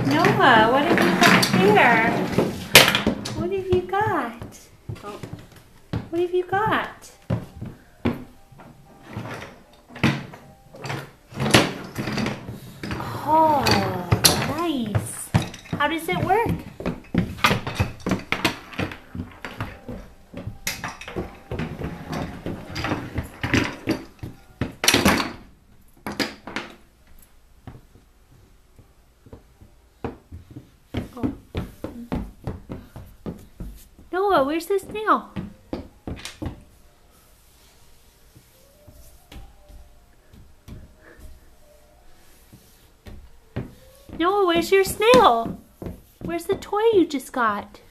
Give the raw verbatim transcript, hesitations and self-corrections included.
Noah, what have you got there? What have you got? Oh. What have you got? Oh, nice. How does it work? Oh. Noah, where's the snail? Noah, where's your snail? Where's the toy you just got?